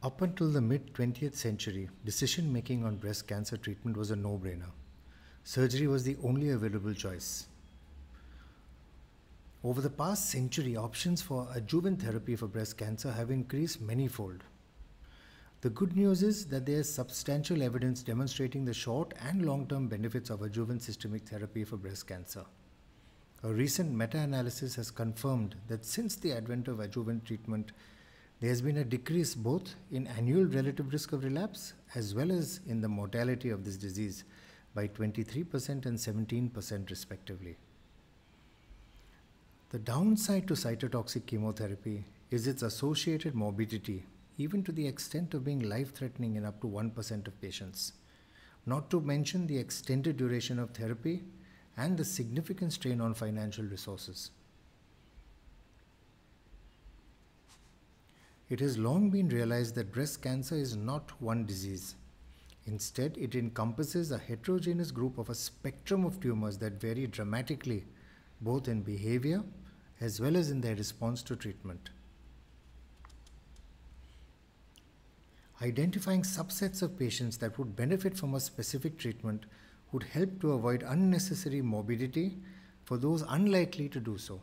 Up until the mid-20th century, decision-making on breast cancer treatment was a no-brainer. Surgery was the only available choice. Over the past century, options for adjuvant therapy for breast cancer have increased manyfold. The good news is that there is substantial evidence demonstrating the short and long-term benefits of adjuvant systemic therapy for breast cancer. A recent meta-analysis has confirmed that since the advent of adjuvant treatment, there has been a decrease both in annual relative risk of relapse as well as in the mortality of this disease by 23% and 17% respectively. The downside to cytotoxic chemotherapy is its associated morbidity, even to the extent of being life-threatening in up to 1% of patients, not to mention the extended duration of therapy and the significant strain on financial resources. It has long been realized that breast cancer is not one disease. Instead, it encompasses a heterogeneous group of a spectrum of tumors that vary dramatically, both in behavior as well as in their response to treatment. Identifying subsets of patients that would benefit from a specific treatment would help to avoid unnecessary morbidity for those unlikely to do so.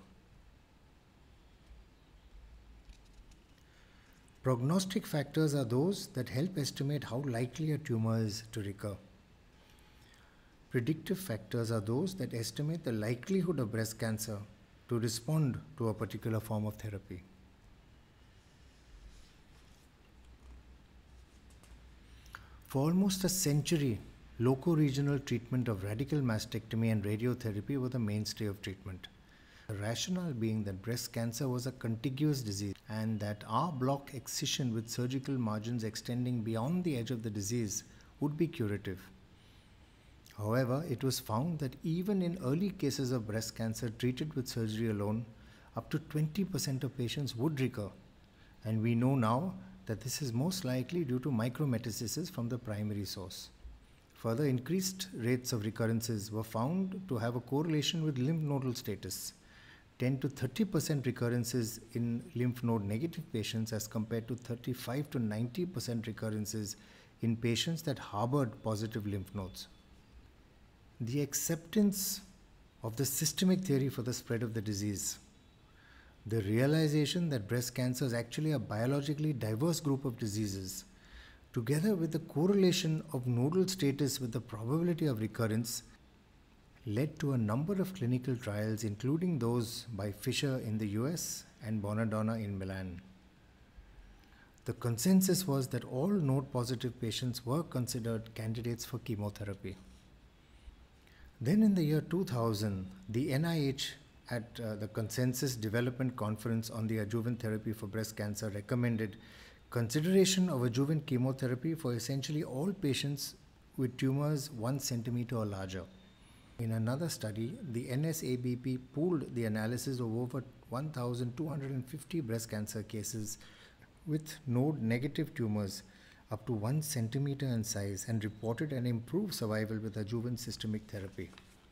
Prognostic factors are those that help estimate how likely a tumor is to recur. Predictive factors are those that estimate the likelihood of breast cancer to respond to a particular form of therapy. For almost a century, loco-regional treatment of radical mastectomy and radiotherapy were the mainstay of treatment. The rationale being that breast cancer was a contiguous disease and that R-block excision with surgical margins extending beyond the edge of the disease would be curative. However, it was found that even in early cases of breast cancer treated with surgery alone, up to 20% of patients would recur. And we know now that this is most likely due to micrometastasis from the primary source. Further, increased rates of recurrences were found to have a correlation with lymph nodal status. 10 to 30% recurrences in lymph node negative patients as compared to 35 to 90% recurrences in patients that harbored positive lymph nodes. The acceptance of the systemic theory for the spread of the disease, the realization that breast cancer is actually a biologically diverse group of diseases, together with the correlation of nodal status with the probability of recurrence, led to a number of clinical trials, including those by Fisher in the US and Bonadonna in Milan. The consensus was that all node-positive patients were considered candidates for chemotherapy. Then in the year 2000, the NIH at the Consensus Development Conference on the Adjuvant Therapy for Breast Cancer recommended consideration of adjuvant chemotherapy for essentially all patients with tumors 1 centimeter or larger. In another study, the NSABP pooled the analysis of over 1,250 breast cancer cases with node-negative tumors up to 1 centimeter in size and reported an improved survival with adjuvant systemic therapy.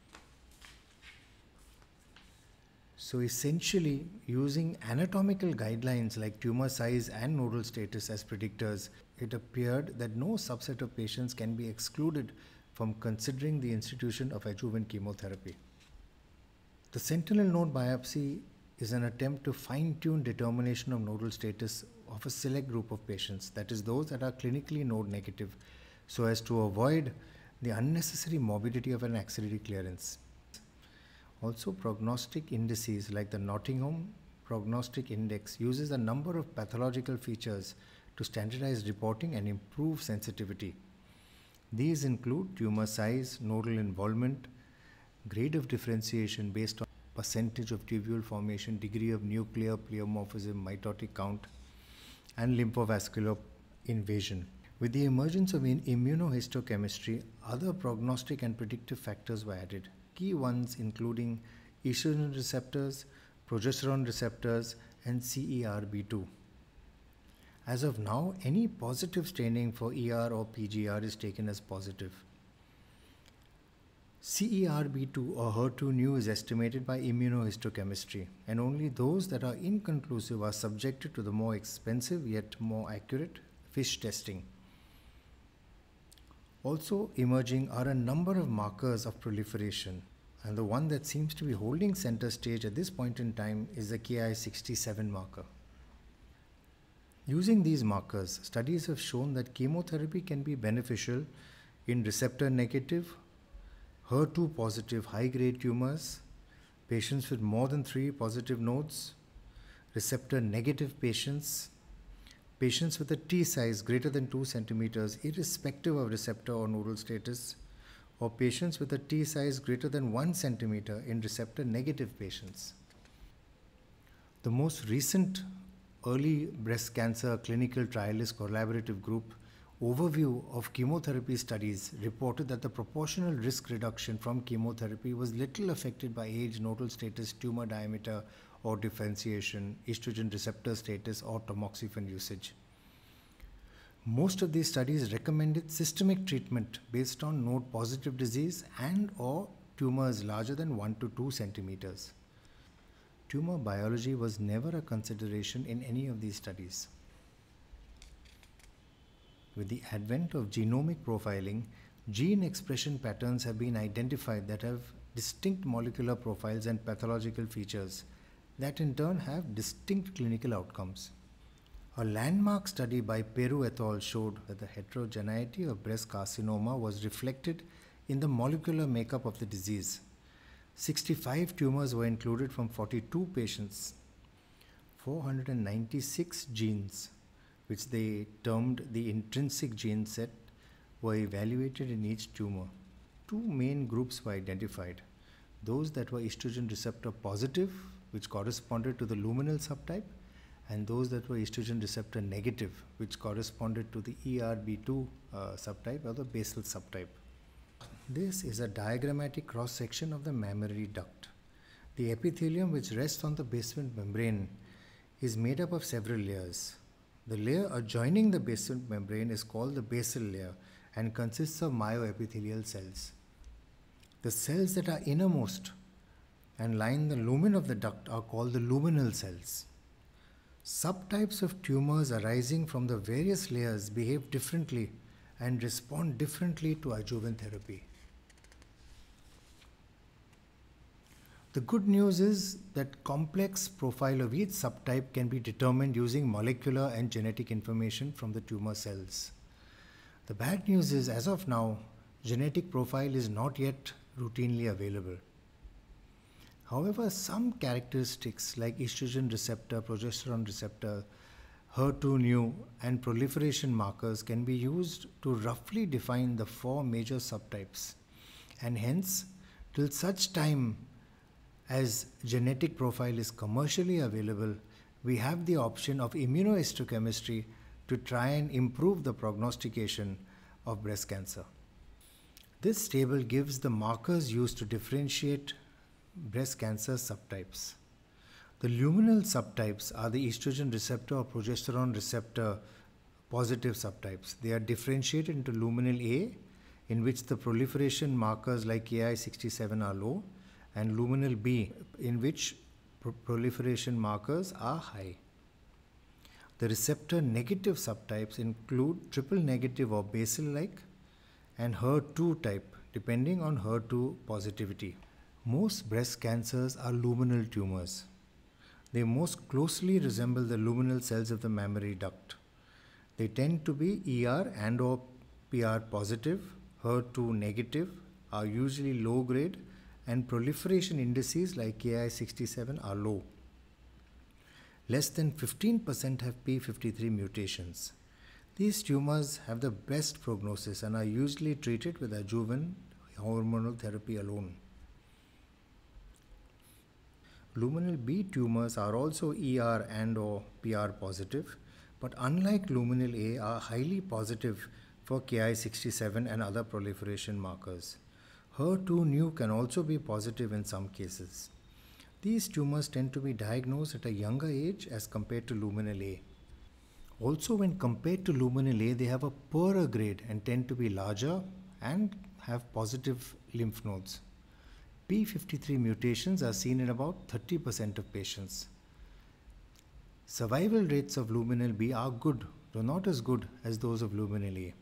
So essentially, using anatomical guidelines like tumor size and nodal status as predictors, it appeared that no subset of patients can be excluded from considering the institution of adjuvant chemotherapy. The sentinel node biopsy is an attempt to fine-tune determination of nodal status of a select group of patients, that is those that are clinically node negative, so as to avoid the unnecessary morbidity of an axillary clearance. Also, prognostic indices like the Nottingham Prognostic Index uses a number of pathological features to standardize reporting and improve sensitivity. These include tumor size, nodal involvement, grade of differentiation based on percentage of tubule formation, degree of nuclear pleomorphism, mitotic count, and lymphovascular invasion. With the emergence of immunohistochemistry, other prognostic and predictive factors were added. Key ones including estrogen receptors, progesterone receptors, and CERB2. As of now, any positive staining for ER or PGR is taken as positive. CERB2 or HER2/neu is estimated by immunohistochemistry, and only those that are inconclusive are subjected to the more expensive yet more accurate FISH testing. Also emerging are a number of markers of proliferation, and the one that seems to be holding center stage at this point in time is the Ki67 marker. Using these markers, studies have shown that chemotherapy can be beneficial in receptor negative, HER2 positive high-grade tumors, patients with more than 3 positive nodes, receptor negative patients, patients with a T size greater than 2 centimeters irrespective of receptor or nodal status, or patients with a T size greater than 1 centimeter in receptor negative patients. The most recent early breast cancer clinical trialist collaborative group overview of chemotherapy studies reported that the proportional risk reduction from chemotherapy was little affected by age, nodal status, tumor diameter or differentiation, estrogen receptor status or tamoxifen usage. Most of these studies recommended systemic treatment based on node positive disease and or tumors larger than 1 to 2 centimeters. Tumor biology was never a consideration in any of these studies. With the advent of genomic profiling, gene expression patterns have been identified that have distinct molecular profiles and pathological features that in turn have distinct clinical outcomes. A landmark study by Peru et al. Showed that the heterogeneity of breast carcinoma was reflected in the molecular makeup of the disease. 65 tumors were included from 42 patients. 496 genes, which they termed the intrinsic gene set, were evaluated in each tumor. Two main groups were identified: those that were estrogen receptor positive, which corresponded to the luminal subtype, and those that were estrogen receptor negative, which corresponded to the ERB2 subtype or the basal subtype. This is a diagrammatic cross-section of the mammary duct. The epithelium, which rests on the basement membrane, is made up of several layers. The layer adjoining the basement membrane is called the basal layer and consists of myoepithelial cells. The cells that are innermost and line the lumen of the duct are called the luminal cells. Subtypes of tumors arising from the various layers behave differently and respond differently to adjuvant therapy. The good news is that complex profile of each subtype can be determined using molecular and genetic information from the tumor cells. The bad news is, as of now, genetic profile is not yet routinely available. However, some characteristics like estrogen receptor, progesterone receptor, HER2/neu and proliferation markers can be used to roughly define the 4 major subtypes, and hence, till such time as genetic profile is commercially available, we have the option of immunohistochemistry to try and improve the prognostication of breast cancer. This table gives the markers used to differentiate breast cancer subtypes. The luminal subtypes are the estrogen receptor or progesterone receptor positive subtypes. They are differentiated into luminal A, in which the proliferation markers like Ki67 are low, and luminal B, in which proliferation markers are high. The receptor negative subtypes include triple negative or basal-like and HER2 type, depending on HER2 positivity. Most breast cancers are luminal tumors. They most closely resemble the luminal cells of the mammary duct. They tend to be ER and or PR positive, HER2 negative, are usually low grade, and proliferation indices like Ki67 are low. Less than 15% have p53 mutations. These tumors have the best prognosis and are usually treated with adjuvant hormonal therapy alone. Luminal B tumors are also ER and or PR positive, but unlike luminal A, are highly positive for Ki67 and other proliferation markers. HER2/neu can also be positive in some cases. These tumors tend to be diagnosed at a younger age as compared to luminal A. Also, when compared to luminal A, they have a poorer grade and tend to be larger and have positive lymph nodes. p53 mutations are seen in about 30% of patients. Survival rates of luminal B are good though not as good as those of luminal A.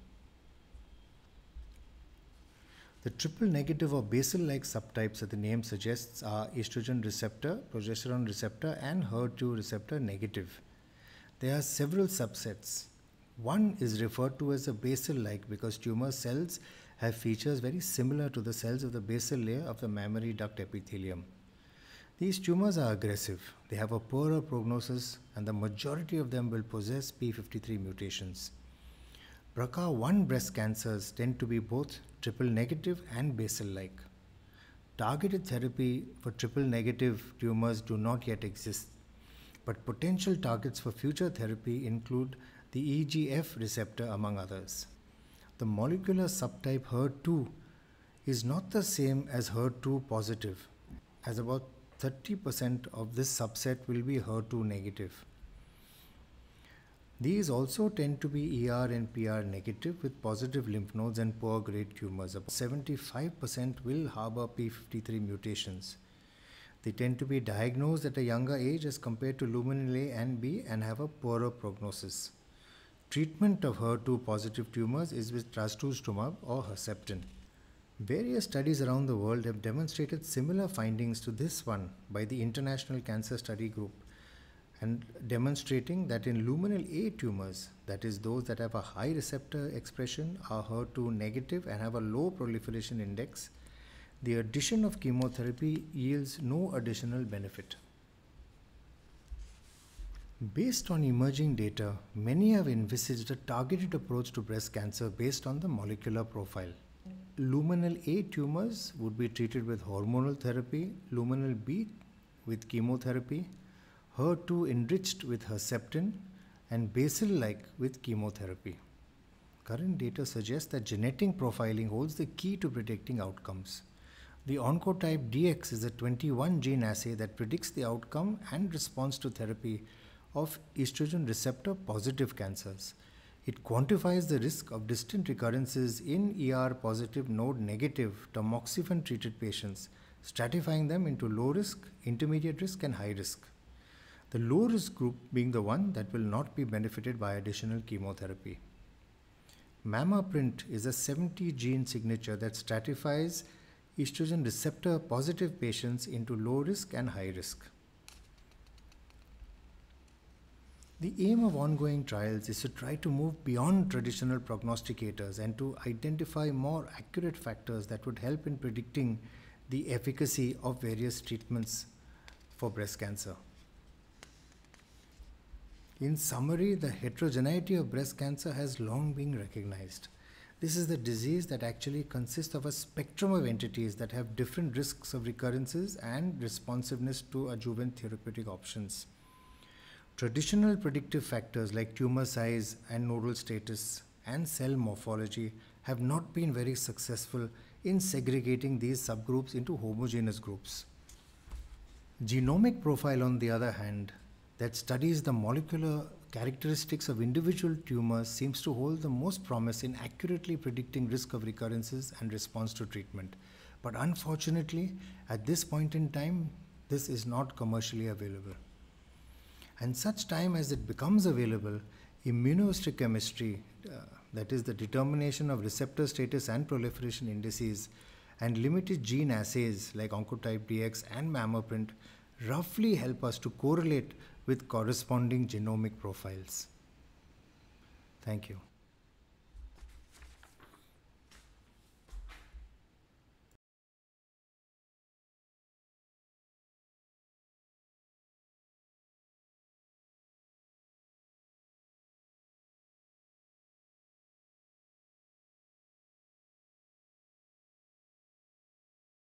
The triple negative or basal-like subtypes that the name suggests are estrogen receptor, progesterone receptor, and HER2 receptor negative. There are several subsets. One is referred to as a basal-like because tumor cells have features very similar to the cells of the basal layer of the mammary duct epithelium. These tumors are aggressive. They have a poorer prognosis, and the majority of them will possess p53 mutations. BRCA1 breast cancers tend to be both triple negative and basal-like. Targeted therapy for triple negative tumors do not yet exist, but potential targets for future therapy include the EGF receptor among others. The molecular subtype HER2 is not the same as HER2 positive, as about 30% of this subset will be HER2 negative. These also tend to be ER and PR negative with positive lymph nodes and poor grade tumors. About 75% will harbor p53 mutations. They tend to be diagnosed at a younger age as compared to luminal A and B and have a poorer prognosis. Treatment of HER2 positive tumors is with trastuzumab or Herceptin. Various studies around the world have demonstrated similar findings to this one by the International Cancer Study Group, and demonstrating that in luminal A tumors, that is those that have a high receptor expression, are HER2 negative and have a low proliferation index, the addition of chemotherapy yields no additional benefit. Based on emerging data, many have envisaged a targeted approach to breast cancer based on the molecular profile. Luminal A tumors would be treated with hormonal therapy, luminal B with chemotherapy, HER2 enriched with Herceptin, and basal-like with chemotherapy. Current data suggests that genetic profiling holds the key to predicting outcomes. The Oncotype DX is a 21 gene assay that predicts the outcome and response to therapy of estrogen receptor positive cancers. It quantifies the risk of distant recurrences in ER positive node negative tamoxifen treated patients, stratifying them into low risk, intermediate risk, and high risk. The low risk group being the one that will not be benefited by additional chemotherapy. MammaPrint is a 70 gene signature that stratifies estrogen receptor positive patients into low risk and high risk. The aim of ongoing trials is to try to move beyond traditional prognosticators and to identify more accurate factors that would help in predicting the efficacy of various treatments for breast cancer. In summary, the heterogeneity of breast cancer has long been recognized. This is the disease that actually consists of a spectrum of entities that have different risks of recurrences and responsiveness to adjuvant therapeutic options. Traditional predictive factors like tumor size and nodal status and cell morphology have not been very successful in segregating these subgroups into homogeneous groups. Genomic profile, on the other hand, that studies the molecular characteristics of individual tumors seems to hold the most promise in accurately predicting risk of recurrences and response to treatment. But unfortunately, at this point in time, this is not commercially available. And such time as it becomes available, immunohistochemistry, that is the determination of receptor status and proliferation indices, and limited gene assays like Oncotype DX and MammaPrint roughly help us to correlate with corresponding genomic profiles. Thank you.